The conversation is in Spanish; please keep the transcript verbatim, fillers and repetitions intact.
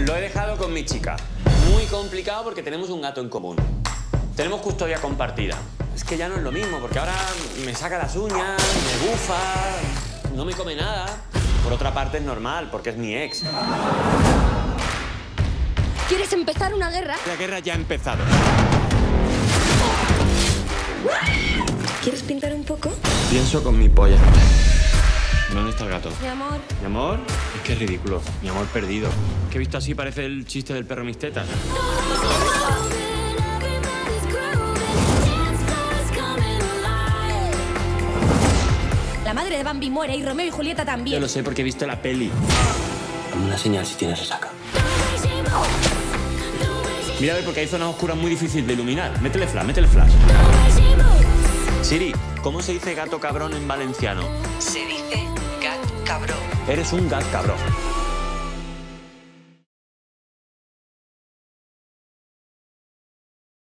Lo he dejado con mi chica. Muy complicado porque tenemos un gato en común. Tenemos custodia compartida. Es que ya no es lo mismo, porque ahora me saca las uñas, me bufa, no me come nada. Por otra parte es normal, porque es mi ex. ¿Quieres empezar una guerra? La guerra ya ha empezado. ¿Quieres pintar un poco? Pienso con mi polla. ¿Dónde está el gato? Mi amor. ¿Mi amor? Es que es ridículo. Mi amor perdido. Que visto así parece el chiste del perro mis tetas. La madre de Bambi muere y Romeo y Julieta también. Yo lo sé porque he visto la peli. Dame una señal si tienes resaca. Mira, a ver, porque hay zonas oscuras muy difíciles de iluminar. Métele flash, métele flash. Siri, ¿cómo se dice gato cabrón en valenciano? Se dice gat cabrón. Eres un gat cabrón.